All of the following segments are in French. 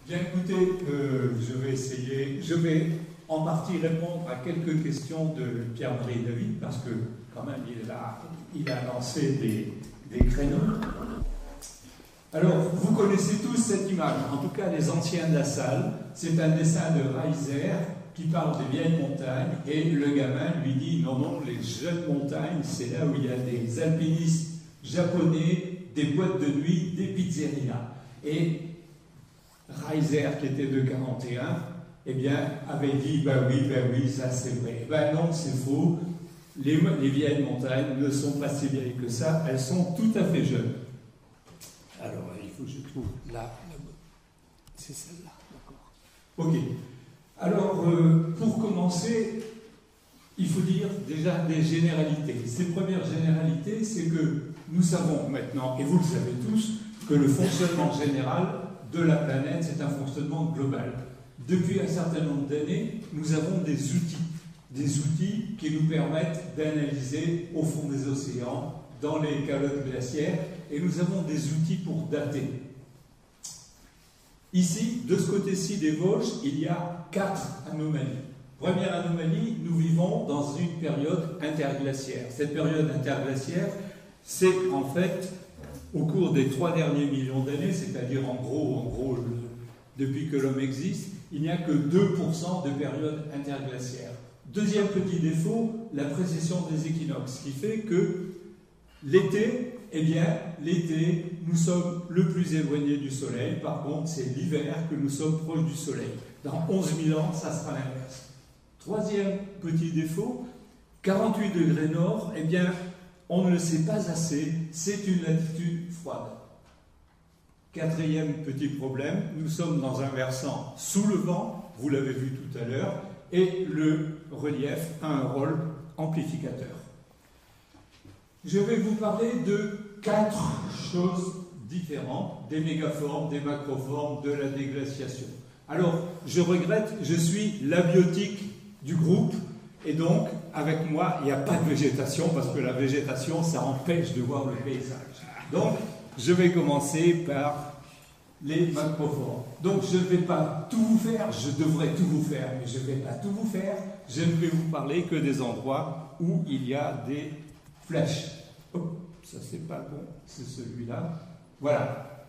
Bien écoutez, je vais en partie répondre à quelques questions de Pierre-Marie David, parce que quand même il a lancé des créneaux. Alors, vous connaissez tous cette image, en tout cas les anciens de la salle. C'est un dessin de Reiser qui parle des vieilles montagnes, et le gamin lui dit non, non, les jeunes montagnes, c'est là où il y a des alpinistes japonais, des boîtes de nuit, des pizzerias. Et Reiser, qui était de 41, eh bien, avait dit ben oui, ça c'est vrai. Ben non, c'est faux. Les vieilles montagnes ne sont pas si vieilles que ça, elles sont tout à fait jeunes. Alors, il faut que je trouve là. C'est celle-là, d'accord. Ok. Alors, pour commencer, il faut dire déjà des généralités. Ces premières généralités, c'est que nous savons maintenant, et vous le savez tous, que le fonctionnement général de la planète, c'est un fonctionnement global. Depuis un certain nombre d'années, nous avons des outils qui nous permettent d'analyser au fond des océans, dans les calottes glaciaires, et nous avons des outils pour dater. Ici, de ce côté-ci des Vosges, il y a 4 anomalies. Première anomalie, nous vivons dans une période interglaciaire. Cette période interglaciaire, c'est en fait, au cours des 3 derniers millions d'années, c'est-à-dire en gros, depuis que l'homme existe, il n'y a que 2% de période interglaciaire. Deuxième petit défaut, la précession des équinoxes, qui fait que l'été, eh bien, l'été, nous sommes le plus éloignés du Soleil. Par contre, c'est l'hiver que nous sommes proches du Soleil. Dans 11 000 ans, ça sera l'inverse. Troisième petit défaut, 48 degrés nord, eh bien, on ne le sait pas assez, c'est une latitude froide. Quatrième petit problème, nous sommes dans un versant sous le vent, vous l'avez vu tout à l'heure, et le relief a un rôle amplificateur. Je vais vous parler de 4 choses différentes, des mégaformes, des macroformes, de la déglaciation. Alors, je regrette, je suis l'abiotique du groupe, et donc, avec moi, il n'y a pas de végétation, parce que la végétation, ça empêche de voir le paysage. Donc, je vais commencer par les macroformes. Donc, je ne vais pas tout vous faire, je devrais tout vous faire, mais je ne vais pas tout vous faire. Je ne vais vous parler que des endroits où il y a des flèches. Oh, ça c'est pas bon, c'est celui-là. Voilà.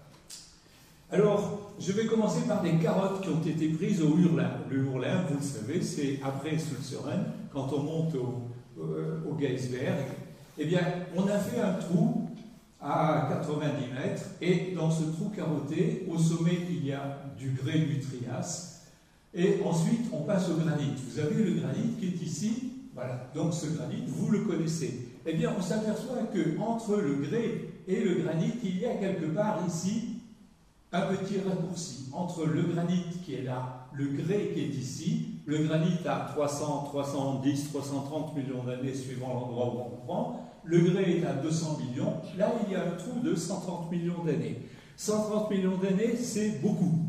Alors, je vais commencer par des carottes qui ont été prises au Hurlin. Le Hurlin, vous le savez, c'est après Sulzeren, quand on monte au Geisberg. Eh bien, on a fait un trou à 90 mètres, et dans ce trou carotté, au sommet, il y a du grès du Trias, et ensuite, on passe au granit. Vous avez le granit qui est ici, voilà. Donc, ce granit, vous le connaissez. Eh bien, on s'aperçoit qu'entre le grès et le granit, il y a quelque part ici un petit raccourci. Entre le granit qui est là, le grès qui est ici, le granit a 300, 310, 330 millions d'années suivant l'endroit où on prend, le grès est à 200 millions, là il y a un trou de 130 millions d'années. 130 millions d'années, c'est beaucoup.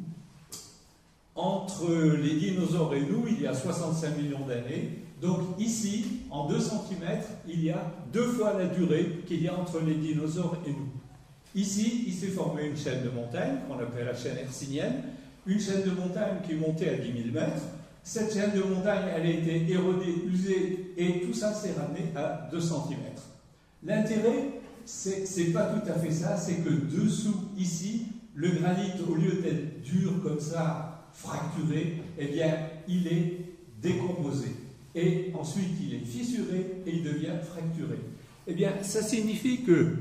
Entre les dinosaures et nous, il y a 65 millions d'années. Donc ici, en 2 cm, il y a 2 fois la durée qu'il y a entre les dinosaures et nous. Ici, il s'est formé une chaîne de montagnes, qu'on appelle la chaîne hercynienne, une chaîne de montagnes qui est montée à 10 000 mètres. Cette chaîne de montagnes, elle a été érodée, usée, et tout ça s'est ramené à 2 cm. L'intérêt, c'est pas tout à fait ça, c'est que dessous, ici, le granit, au lieu d'être dur comme ça, fracturé, eh bien, il est décomposé. Et ensuite, il est fissuré et il devient fracturé. Eh bien, ça signifie que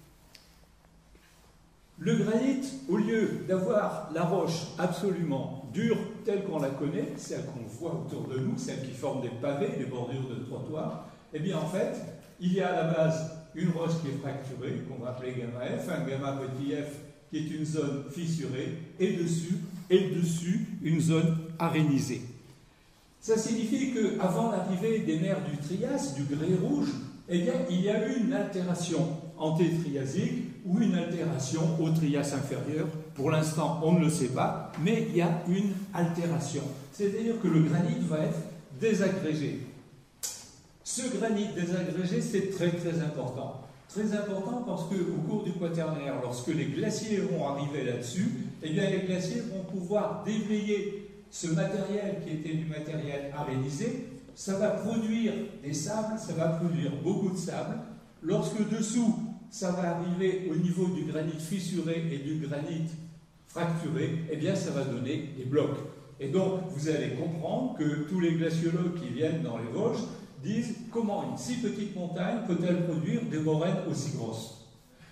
le granit, au lieu d'avoir la roche absolument dure, telle qu'on la connaît, celle qu'on voit autour de nous, celle qui forme des pavés, des bordures de trottoirs, eh bien, en fait, il y a à la base une roche qui est fracturée, qu'on va appeler gamma F, un gamma petit f qui est une zone fissurée, et dessus, une zone arénisée. Ça signifie qu'avant l'arrivée des mers du Trias, du grès rouge, eh bien, il y a eu une altération antétriasique ou une altération au Trias inférieur. Pour l'instant, on ne le sait pas, mais il y a une altération. C'est-à-dire que le granit va être désagrégé. Ce granit désagrégé, c'est très très important. Très important parce qu'au cours du Quaternaire, lorsque les glaciers vont arriver là-dessus, eh bien les glaciers vont pouvoir délayer ce matériel qui était du matériel arénisé. Ça va produire des sables, ça va produire beaucoup de sable. Lorsque dessous, ça va arriver au niveau du granit fissuré et du granit fracturé, eh bien ça va donner des blocs. Et donc, vous allez comprendre que tous les glaciologues qui viennent dans les Vosges disent comment une si petite montagne peut-elle produire des moraines aussi grosses.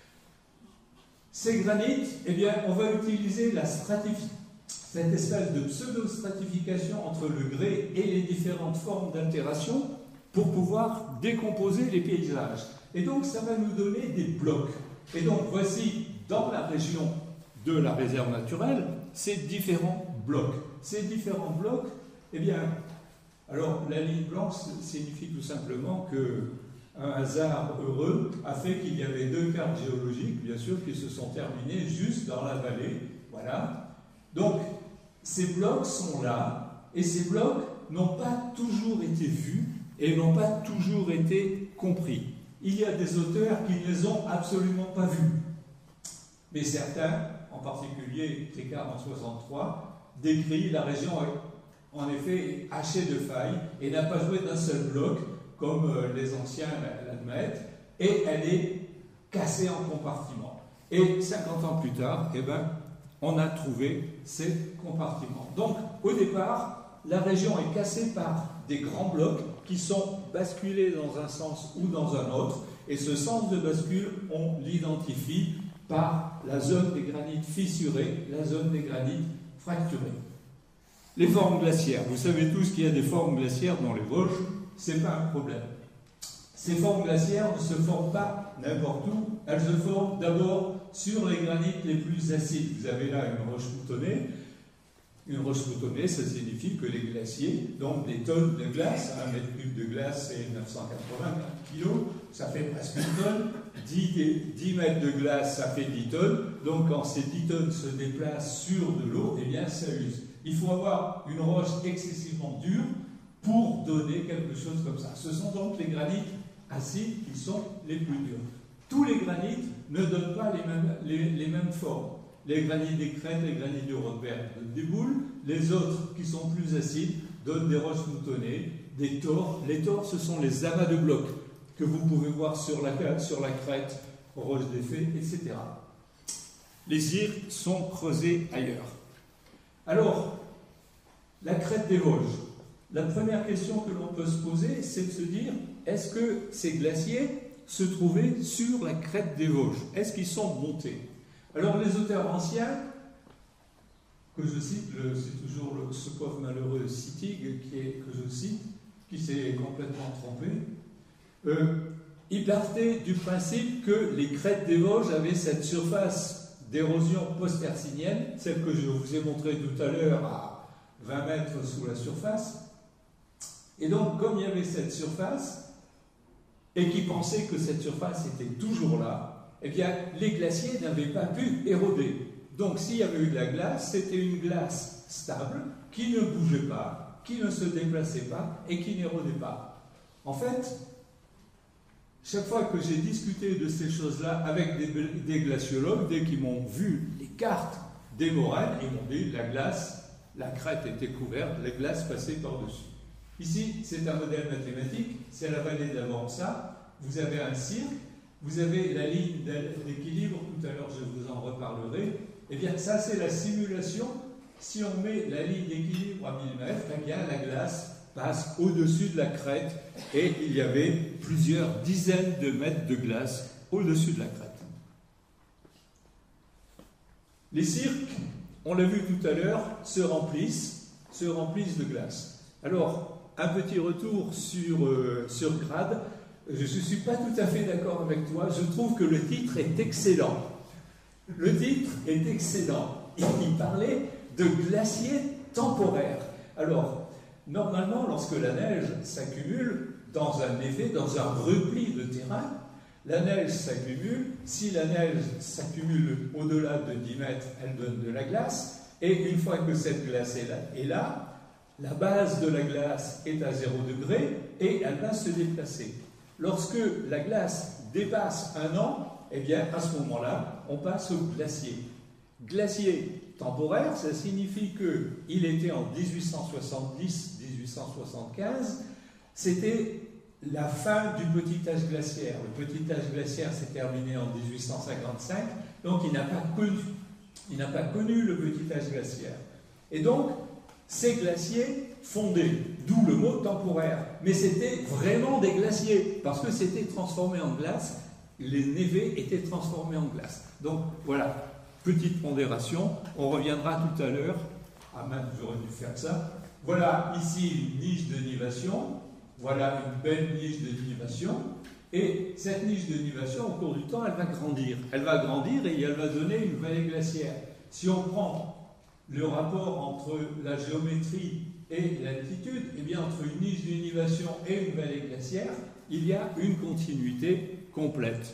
Ces granites, eh bien, on va utiliser la stratification, cette espèce de pseudo-stratification entre le grès et les différentes formes d'altération pour pouvoir décomposer les paysages. Et donc, ça va nous donner des blocs. Et donc, voici, dans la région de la réserve naturelle, ces différents blocs. Ces différents blocs, eh bien, alors la ligne blanche signifie tout simplement qu'un hasard heureux a fait qu'il y avait deux cartes géologiques, bien sûr, qui se sont terminées juste dans la vallée. Voilà. Donc, ces blocs sont là, et ces blocs n'ont pas toujours été vus et n'ont pas toujours été compris. Il y a des auteurs qui ne les ont absolument pas vus. Mais certains, en particulier Tricard en 63, décrit la région en effet hachée de failles et n'a pas joué d'un seul bloc, comme les anciens l'admettent, et elle est cassée en compartiments. Et 50 ans plus tard, eh ben, on a trouvé ces compartiments. Donc, au départ, la région est cassée par des grands blocs qui sont basculés dans un sens ou dans un autre, et ce sens de bascule, on l'identifie par la zone des granites fissurés, la zone des granites fracturés. Les formes glaciaires. Vous savez tous qu'il y a des formes glaciaires dans les Vosges, ce n'est pas un problème. Ces formes glaciaires ne se forment pas n'importe où, elles se forment d'abord sur les granites les plus acides. Vous avez là une roche moutonnée. Une roche moutonnée, ça signifie que les glaciers, donc des tonnes de glace, un mètre cube de glace c'est 980 kg, ça fait presque une tonne, 10 mètres de glace ça fait 10 tonnes, donc quand ces 10 tonnes se déplacent sur de l'eau, eh bien ça use. Il faut avoir une roche excessivement dure pour donner quelque chose comme ça. Ce sont donc les granites acides qui sont les plus durs. Tous les granites ne donnent pas les mêmes formes. Les granites des crêtes, les granites du Rotberg donnent des boules. Les autres, qui sont plus acides, donnent des roches moutonnées, des tors. Les tors, ce sont les amas de blocs que vous pouvez voir sur la crête, roche des fées, etc. Les cirques sont creusés ailleurs. Alors, la crête des Vosges. La première question que l'on peut se poser, c'est de se dire, est-ce que ces glaciers se trouvaient sur la crête des Vosges? Est-ce qu'ils sont montés? Alors les auteurs anciens, que je cite, c'est toujours ce pauvre malheureux Sittig que je cite, qui s'est complètement trompé, ils partaient du principe que les crêtes des Vosges avaient cette surface d'érosion post-hercynienne, celle que je vous ai montrée tout à l'heure à 20 mètres sous la surface. Et donc, comme il y avait cette surface, et qu'ils pensaient que cette surface était toujours là, eh bien, les glaciers n'avaient pas pu éroder. Donc, s'il y avait eu de la glace, c'était une glace stable, qui ne bougeait pas, qui ne se déplaçait pas, et qui n'érodait pas. En fait, chaque fois que j'ai discuté de ces choses-là avec des glaciologues, dès qu'ils m'ont vu les cartes des moraines, ils m'ont dit la glace, la crête était couverte, les glaces passaient par-dessus. Ici, c'est un modèle mathématique, c'est la vallée d'Avança, vous avez un cirque, vous avez la ligne d'équilibre, tout à l'heure je vous en reparlerai. Eh bien, ça c'est la simulation. Si on met la ligne d'équilibre à 1000 mètres, eh bien la glace passe au-dessus de la crête et il y avait plusieurs dizaines de mètres de glace au-dessus de la crête. Les cirques, on l'a vu tout à l'heure, se remplissent de glace. Alors, un petit retour sur Grade. Je ne suis pas tout à fait d'accord avec toi. Je trouve que le titre est excellent. Le titre est excellent. Il parlait de glaciers temporaires. Alors, normalement, lorsque la neige s'accumule dans un effet, dans un repli de terrain, la neige s'accumule. Si la neige s'accumule au-delà de 10 mètres, elle donne de la glace. Et une fois que cette glace est là, la base de la glace est à 0 degré et elle va se déplacer. Lorsque la glace dépasse 1 an, eh bien, à ce moment-là, on passe au glacier. Glacier temporaire, ça signifie qu'il était en 1870-1875, c'était la fin du petit âge glaciaire. Le petit âge glaciaire s'est terminé en 1855, donc il n'a pas connu le petit âge glaciaire. Et donc, ces glaciers fondaient, d'où le mot temporaire. Mais c'était vraiment des glaciers, parce que c'était transformé en glace, les névés étaient transformés en glace. Donc voilà, petite pondération, on reviendra tout à l'heure. Ah mince, j'aurais dû faire ça. Voilà ici une niche de nivation, voilà une belle niche de nivation, et cette niche de nivation, au cours du temps, elle va grandir. Elle va grandir et elle va donner une vallée glaciaire. Si on prend le rapport entre la géométrie et l'altitude, eh bien entre une niche de nivation et une vallée glaciaire, il y a une continuité complète.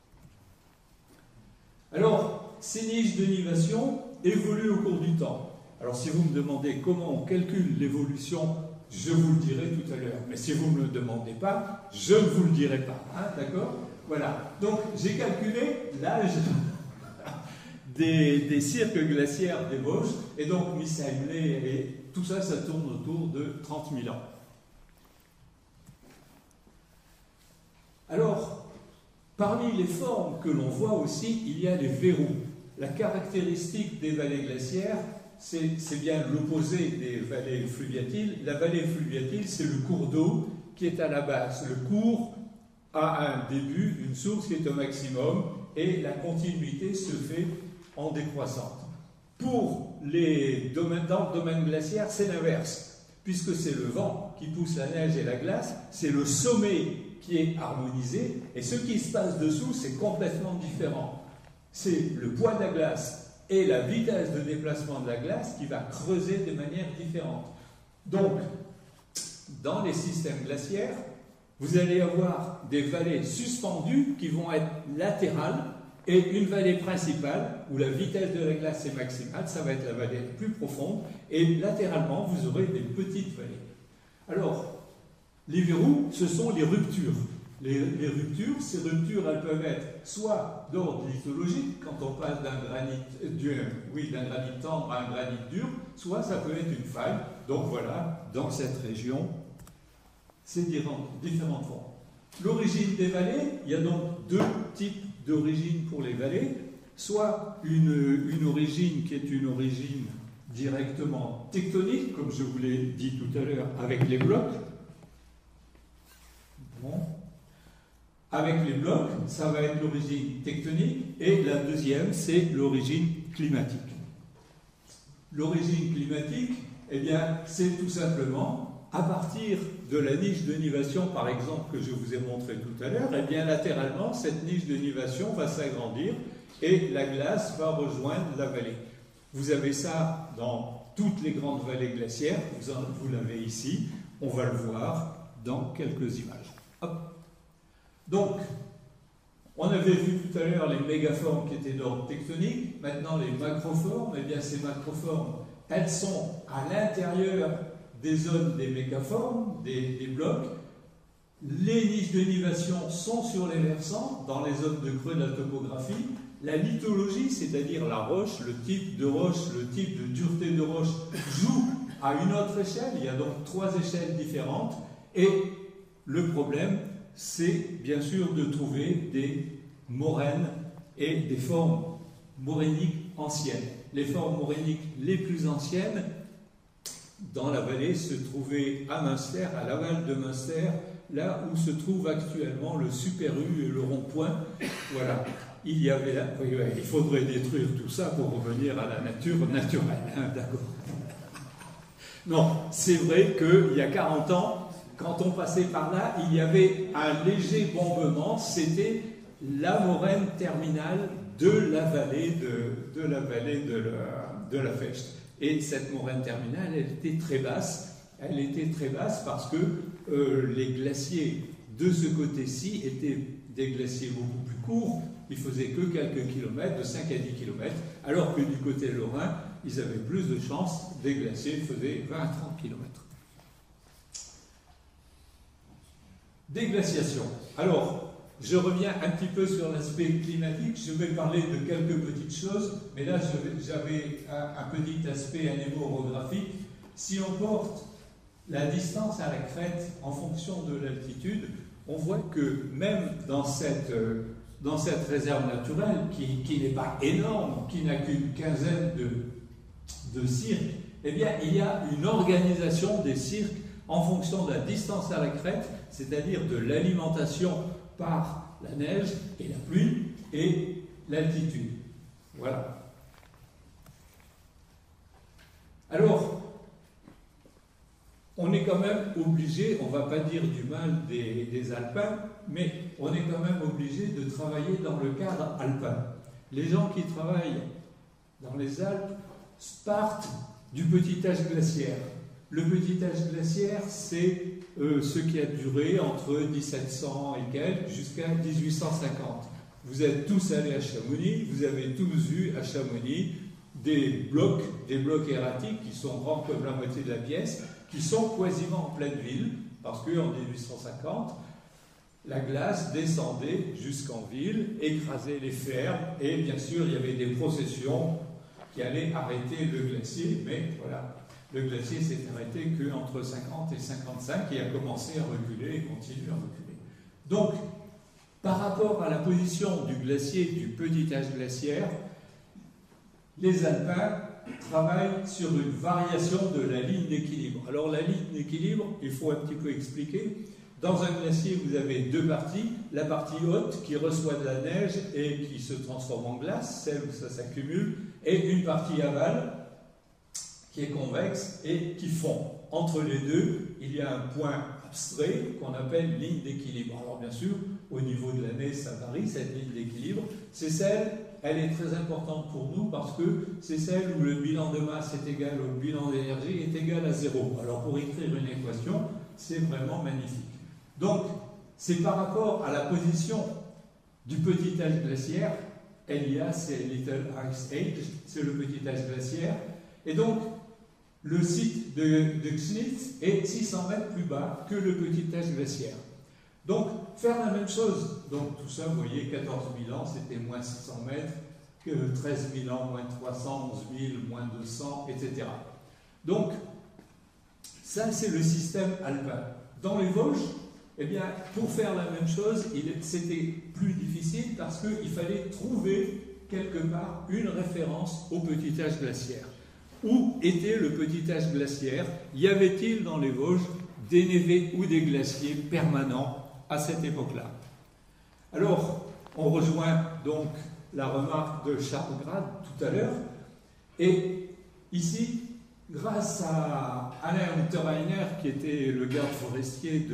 Alors, ces niches de nivation évoluent au cours du temps. Alors, si vous me demandez comment on calcule l'évolution, je vous le dirai tout à l'heure. Mais si vous ne me le demandez pas, je ne vous le dirai pas. Hein, d'accord? Voilà. Donc, j'ai calculé l'âge des cirques glaciaires des Vosges, et donc mis ça et tout ça, ça tourne autour de 30 000 ans. Alors, parmi les formes que l'on voit aussi, il y a les verrous. La caractéristique des vallées glaciaires, c'est bien l'opposé des vallées fluviatiles. La vallée fluviatile, c'est le cours d'eau qui est à la base. Le cours a un début, une source qui est au maximum, et la continuité se fait en décroissante. Pour les domaines, dans le domaine glaciaire, c'est l'inverse. Puisque c'est le vent qui pousse la neige et la glace, c'est le sommet qui est harmonisé, et ce qui se passe dessous, c'est complètement différent. C'est le poids de la glace et la vitesse de déplacement de la glace qui va creuser de manière différente. Donc, dans les systèmes glaciaires, vous allez avoir des vallées suspendues qui vont être latérales et une vallée principale où la vitesse de la glace est maximale, ça va être la vallée plus profonde, et latéralement, vous aurez des petites vallées. Alors, les verrous, ce sont les ruptures. Les ruptures, ces ruptures, elles peuvent être soit d'ordre lithologique, quand on passe d'un granit tendre à un granit dur, soit ça peut être une faille. Donc voilà, dans cette région, c'est différentes formes. L'origine des vallées, il y a donc deux types d'origine pour les vallées, soit une origine qui est une origine directement tectonique, comme je vous l'ai dit tout à l'heure, avec les blocs. Bon. Avec les blocs, ça va être l'origine tectonique, et la deuxième, c'est l'origine climatique. L'origine climatique, eh bien, c'est tout simplement, à partir de la niche de nivation, par exemple, que je vous ai montré tout à l'heure, eh bien, latéralement, cette niche de nivation va s'agrandir, et la glace va rejoindre la vallée. Vous avez ça dans toutes les grandes vallées glaciaires, vous l'avez ici, on va le voir dans quelques images. Hop. Donc, on avait vu tout à l'heure les mégaformes qui étaient d'ordre tectonique. Maintenant, les macroformes, eh bien, ces macroformes, elles sont à l'intérieur des zones des mégaformes, des blocs. Les niches de nivation sont sur les versants, dans les zones de creux de la topographie. La lithologie, c'est-à-dire la roche, le type de roche, le type de dureté de roche, joue à une autre échelle. Il y a donc 3 échelles différentes. Et le problème, c'est bien sûr de trouver des moraines et des formes morainiques anciennes. Les formes morainiques les plus anciennes, dans la vallée, se trouvaient à Münster, à l'aval de Münster, là où se trouve actuellement le Super U et le rond-point. Voilà, il y avait là, il faudrait détruire tout ça pour revenir à la nature naturelle, hein, d'accord. Non, c'est vrai qu'il y a 40 ans, quand on passait par là, il y avait un léger bombement, c'était la moraine terminale de la vallée de la Fecht. Et cette moraine terminale, elle était très basse. Elle était très basse parce que les glaciers de ce côté-ci étaient des glaciers beaucoup plus courts. Ils faisaient que quelques kilomètres, de 5 à 10 kilomètres, alors que du côté lorrain, ils avaient plus de chances, des glaciers faisaient 20 à 30 kilomètres. Déglaciation. Alors, je reviens un petit peu sur l'aspect climatique. Je vais parler de quelques petites choses, mais là, j'avais un petit aspect anémorographique. Si on porte la distance à la crête en fonction de l'altitude, on voit que même dans cette réserve naturelle, qui n'est pas énorme, qui n'a qu'une quinzaine de cirques, eh bien, il y a une organisation des cirques en fonction de la distance à la crête, c'est-à-dire de l'alimentation par la neige et la pluie et l'altitude. Voilà. Alors, on est quand même obligé, on ne va pas dire du mal des alpins, mais on est quand même obligé de travailler dans le cadre alpin. Les gens qui travaillent dans les Alpes partent du petit âge glaciaire. Le petit âge glaciaire, c'est ce qui a duré entre 1700 et quelques jusqu'à 1850. Vous êtes tous allés à Chamonix, vous avez tous vu à Chamonix des blocs erratiques qui sont grands comme la moitié de la pièce, qui sont quasiment en pleine ville, parce qu'en 1850, la glace descendait jusqu'en ville, écrasait les fermes, et bien sûr, il y avait des processions qui allaient arrêter le glacier, mais voilà, le glacier s'est arrêté qu'entre 50 et 55, et a commencé à reculer et continue à reculer. Donc, par rapport à la position du glacier, du petit âge glaciaire, les alpins travaillent sur une variation de la ligne d'équilibre. Alors la ligne d'équilibre, il faut un petit peu expliquer. Dans un glacier, vous avez deux parties. La partie haute qui reçoit de la neige et qui se transforme en glace, celle où ça s'accumule, et une partie aval qui est convexe et qui fond. Entre les deux, il y a un point abstrait qu'on appelle ligne d'équilibre. Alors bien sûr, au niveau de l'année, ça varie, cette ligne d'équilibre. C'est celle, elle est très importante pour nous parce que c'est celle où le bilan de masse est égal au bilan d'énergie est égal à 0. Alors pour écrire une équation, c'est vraiment magnifique. Donc, c'est par rapport à la position du petit âge glaciaire, LIA, c'est Little Ice Age, c'est le petit âge glaciaire, et donc, le site de Ksnitz est 600 mètres plus bas que le petit âge glaciaire. Donc, faire la même chose. Donc, tout ça, vous voyez, 14 000 ans, c'était moins 600 mètres, que 13 000 ans, moins 300, 11 000, moins 200, etc. Donc, ça, c'est le système alpin. Dans les Vosges, eh bien, pour faire la même chose, c'était plus difficile parce qu'il fallait trouver quelque part une référence au petit âge glaciaire. Où était le petit âge glaciaire? Y avait-il dans les Vosges des névés ou des glaciers permanents à cette époque-là? Alors, on rejoint donc la remarque de Charles Grade tout à l'heure. Et ici, grâce à Alain Unterreiner, qui était le garde forestier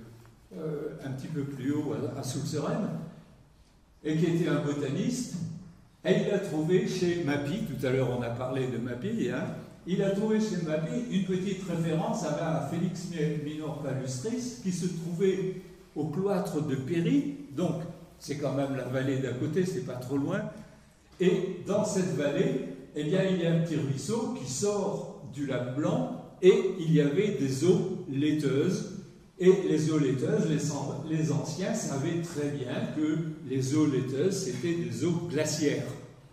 un petit peu plus haut à Sulzeren, et qui était un botaniste, et il a trouvé chez Mappi, tout à l'heure on a parlé de Mappi, hein, il a trouvé chez Mappi une petite référence à Félix Minor Palustris, qui se trouvait au cloître de Péry, donc c'est quand même la vallée d'à côté, c'est pas trop loin, et dans cette vallée, eh bien, il y a un petit ruisseau qui sort du lac Blanc, et il y avait des eaux laiteuses, et les eaux laiteuses, les anciens savaient très bien que les eaux laiteuses, c'était des eaux glaciaires.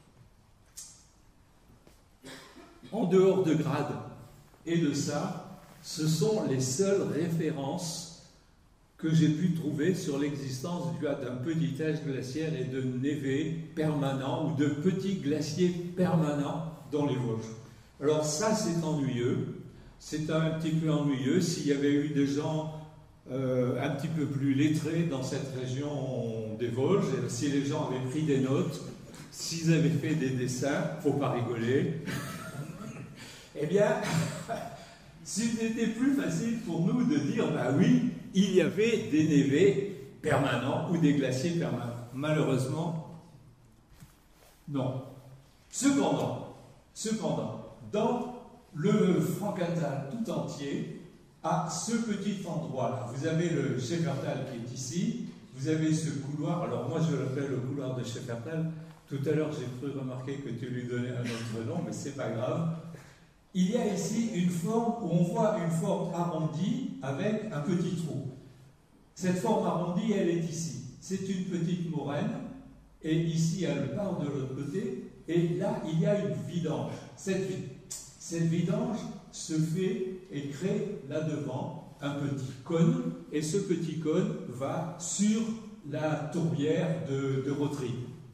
En dehors de Grade et de ça, ce sont les seules références que j'ai pu trouver sur l'existence d'un petit âge glaciaire et de névés permanents ou de petits glaciers permanents dans les Vosges. Alors ça, c'est ennuyeux. C'est un petit peu ennuyeux. S'il y avait eu des gens un petit peu plus lettrés dans cette région des Vosges, si les gens avaient pris des notes, s'ils avaient fait des dessins, faut pas rigoler, eh bien, c'était plus facile pour nous de dire, bah oui, il y avait des névés permanents ou des glaciers permanents. Malheureusement, non. Cependant, dans le Frankenthal tout entier, à ce petit endroit-là, vous avez le Scheffertal qui est ici, vous avez ce couloir, alors moi je l'appelle le couloir de Scheffertal, tout à l'heure j'ai cru remarquer que tu lui donnais un autre nom, mais c'est pas grave. Il y a ici une forme où on voit une forme arrondie avec un petit trou. Cette forme arrondie, elle est ici. c'est une petite moraine, et ici elle part de l'autre côté, et là il y a une vidange. Cette vidange se fait et crée là-devant un petit cône, et ce petit cône va sur la tourbière de Rothery.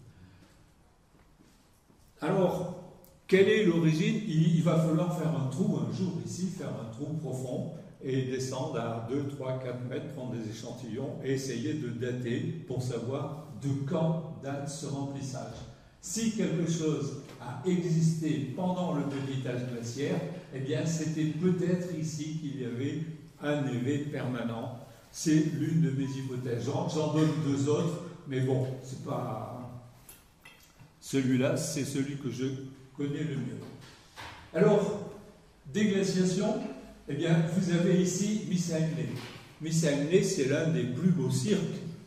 Alors, quelle est l'origine? Il va falloir faire un trou un jour ici, faire un trou profond, et descendre à 2, 3, 4 mètres, prendre des échantillons et essayer de dater pour savoir de quand date ce remplissage. Si quelque chose a existé pendant le petit âge glaciaire, eh bien c'était peut-être ici qu'il y avait un névé permanent. C'est l'une de mes hypothèses. J'en donne deux autres, mais bon, c'est pas... Celui-là, c'est celui que je connais le mieux. Alors, déglaciation, eh bien, vous avez ici Missaenlé. Missaenlé, c'est l'un des plus beaux cirques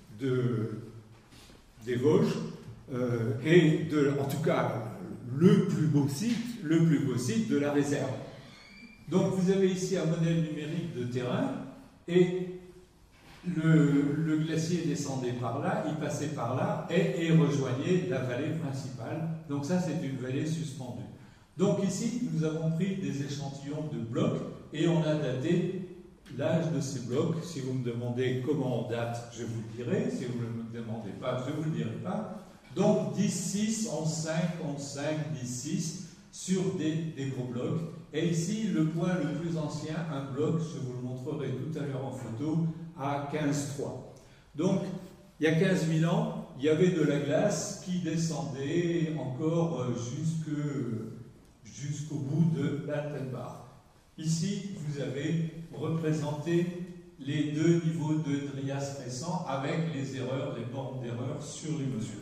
des Vosges, en tout cas, le plus beau site de la réserve. Donc, vous avez ici un modèle numérique de terrain, et le glacier descendait par là, il passait par là, et rejoignait la vallée principale. Donc ça, c'est une vallée suspendue. Donc ici, nous avons pris des échantillons de blocs, et on a daté l'âge de ces blocs. Si vous me demandez comment on date, je vous le dirai. Si vous ne me demandez pas, je ne vous le dirai pas. Donc 10-6, 11-5, 11-5, 10-6 sur des gros blocs. Et ici, le point le plus ancien, un bloc, je vous le montrerai tout à l'heure en photo, à 15-3. Donc, il y a 15 000 ans, il y avait de la glace qui descendait encore jusqu'au bout de l'Altenbach. Ici, vous avez représenté les deux niveaux de Trias récents avec les erreurs, les bornes d'erreur sur les mesures.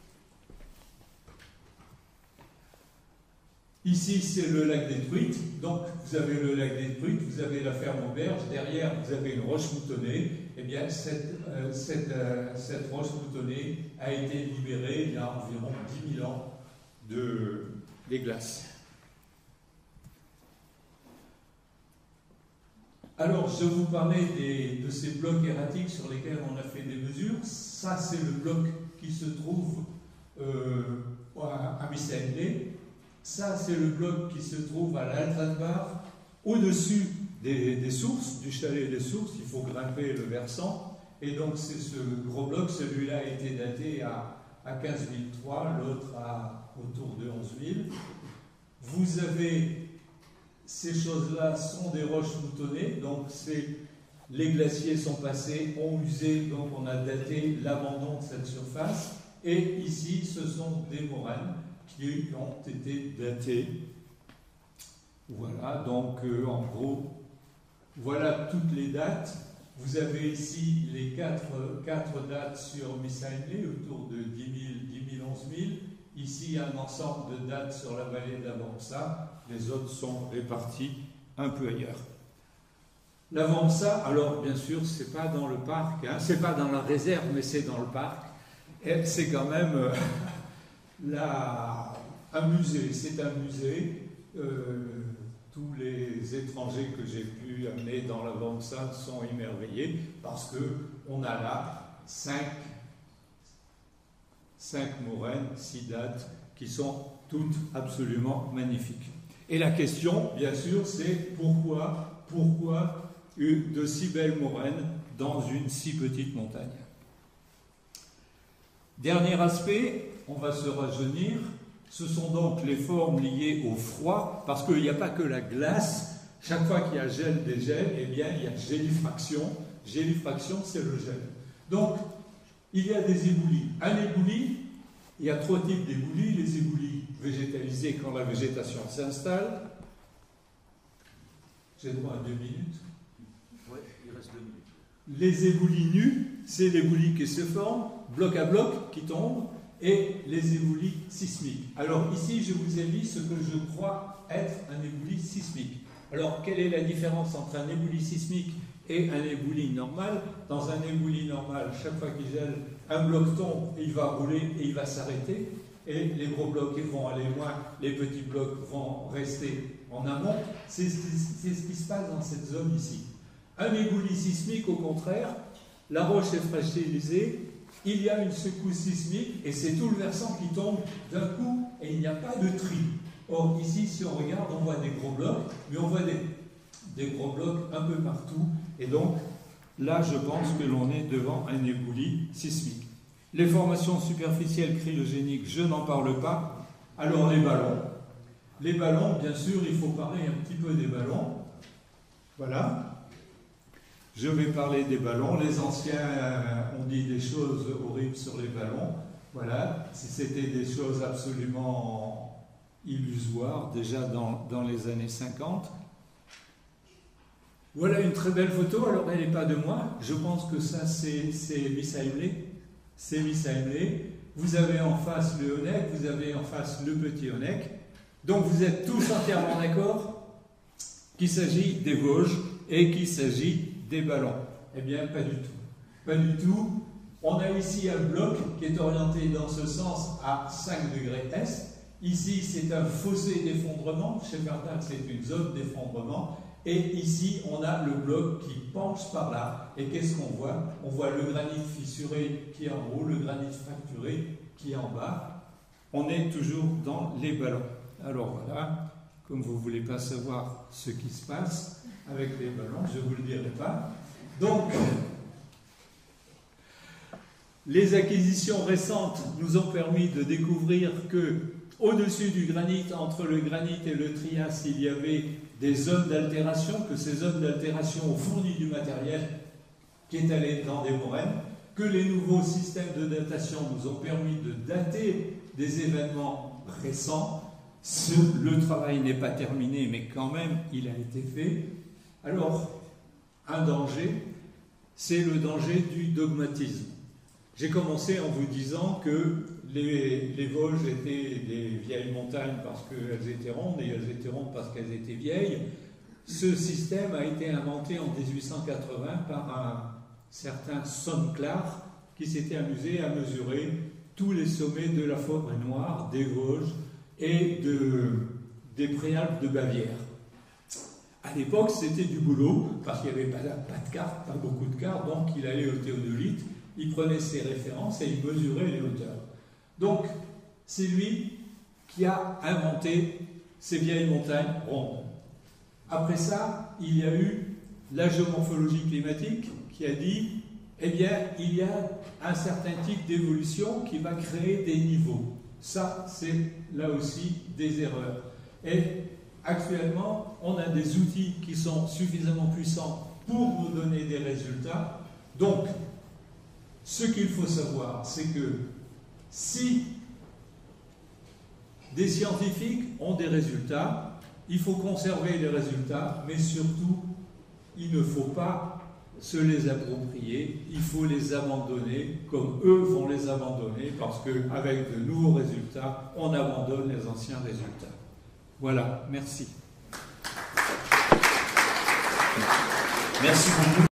Ici, c'est le lac des Truites. Donc, vous avez le lac des Truites, vous avez la ferme auberge. Derrière, vous avez une roche moutonnée. Eh bien, cette roche moutonnée a été libérée il y a environ 10 000 ans des glaces. Alors, je vous parlais de ces blocs erratiques sur lesquels on a fait des mesures. Ça, c'est le bloc qui se trouve à Missaenlé. Ça, c'est le bloc qui se trouve à l'Altenbach, au-dessus des sources, du chalet des sources. Il faut grimper le versant. Et donc, c'est ce gros bloc. Celui-là a été daté à 15 003, l'autre autour de 11 000. Vous avez... Ces choses-là sont des roches moutonnées, donc les glaciers sont passés, ont usé, donc on a daté l'abandon de cette surface. Et ici, ce sont des moraines qui ont été datées. Voilà, donc en gros, voilà toutes les dates. Vous avez ici les quatre dates sur Missaenlé, autour de 10 000, 11 000. Ici, un ensemble de dates sur la vallée d'Avamsa. Les autres sont répartis un peu ailleurs. L'Avamsa, alors bien sûr, c'est pas dans le parc, hein, c'est pas dans la réserve, mais c'est dans le parc. Et c'est quand même un musée. C'est un musée. Tous les étrangers que j'ai pu amener dans l'Avamsa sont émerveillés parce qu'on a là 5 moraines, 6 dates qui sont toutes absolument magnifiques. Et la question, bien sûr, c'est pourquoi de si belles moraines dans une si petite montagne? Dernier aspect, on va se rajeunir, ce sont donc les formes liées au froid, parce qu'il n'y a pas que la glace. Chaque fois qu'il y a gel, dégel, eh bien, il y a gélifraction. Gélifraction, c'est le gel. Donc, il y a des éboulis. Un ébouli, il y a 3 types d'éboulis. Les éboulis végétalisés quand la végétation s'installe. J'ai droit à 2 minutes. Oui, il reste 2 minutes. Les éboulis nus, c'est l'éboulis qui se forme, bloc à bloc, qui tombe, et les éboulis sismiques. Alors ici, je vous ai mis ce que je crois être un éboulis sismique. Alors, quelle est la différence entre un éboulis sismique et un éboulis normal? Dans un éboulis normal, chaque fois qu'il gèle, un bloc tombe, il va rouler et il va s'arrêter. Et les gros blocs vont aller loin, les petits blocs vont rester en amont. C'est ce qui se passe dans cette zone ici. Un éboulis sismique, au contraire, la roche est fragilisée, il y a une secousse sismique et c'est tout le versant qui tombe d'un coup et il n'y a pas de tri. Or, ici, si on regarde, on voit des gros blocs, mais on voit des gros blocs un peu partout. Et donc, là, je pense que l'on est devant un éboulis sismique. Les formations superficielles cryogéniques, je n'en parle pas. Alors, les ballons. Les ballons, bien sûr, il faut parler un petit peu des ballons. Voilà. Je vais parler des ballons. Les anciens ont dit des choses horribles sur les ballons. Voilà. Si c'était des choses absolument illusoires, déjà dans les années 50. Voilà une très belle photo. Alors, elle n'est pas de moi. Je pense que ça, c'est Miss Heimley. C'est Miss Heimley. Vous avez en face le Honeck, vous avez en face le petit Honeck. Donc, vous êtes tous entièrement d'accord qu'il s'agit des Vosges et qu'il s'agit des ballons. Eh bien, pas du tout. Pas du tout. On a ici un bloc qui est orienté dans ce sens à 5 degrés Est. Ici, c'est un fossé d'effondrement. Chez Verdun, c'est une zone d'effondrement. Et ici, on a le bloc qui penche par là. Et qu'est-ce qu'on voit? On voit le granit fissuré qui est en haut, le granit fracturé qui est en bas. On est toujours dans les ballons. Alors voilà, comme vous ne voulez pas savoir ce qui se passe avec les ballons, je ne vous le dirai pas. Donc, les acquisitions récentes nous ont permis de découvrir que au-dessus du granit, entre le granit et le Trias, il y avait des zones d'altération, que ces zones d'altération ont fourni du matériel qui est allé dans des moraines, que les nouveaux systèmes de datation nous ont permis de dater des événements récents. Le travail n'est pas terminé, mais quand même, il a été fait. Alors, un danger, c'est le danger du dogmatisme. J'ai commencé en vous disant que les Vosges étaient des vieilles montagnes parce qu'elles étaient rondes, et elles étaient rondes parce qu'elles étaient vieilles. Ce système a été inventé en 1880 par un certain Sonneclar qui s'était amusé à mesurer tous les sommets de la forêt noire, des Vosges et des Préalpes de Bavière. À l'époque, c'était du boulot, parce qu'il n'y avait pas de carte, pas beaucoup de cartes, donc il allait au théodolite, il prenait ses références et il mesurait les hauteurs. Donc, c'est lui qui a inventé ces vieilles montagnes rondes. Après ça, il y a eu la géomorphologie climatique qui a dit, eh bien, il y a un certain type d'évolution qui va créer des niveaux. Ça, c'est là aussi des erreurs. Et actuellement, on a des outils qui sont suffisamment puissants pour nous donner des résultats. Donc, ce qu'il faut savoir, c'est que si des scientifiques ont des résultats, il faut conserver les résultats, mais surtout, il ne faut pas se les approprier, il faut les abandonner comme eux vont les abandonner, parce qu'avec de nouveaux résultats, on abandonne les anciens résultats. Voilà, merci. Merci beaucoup.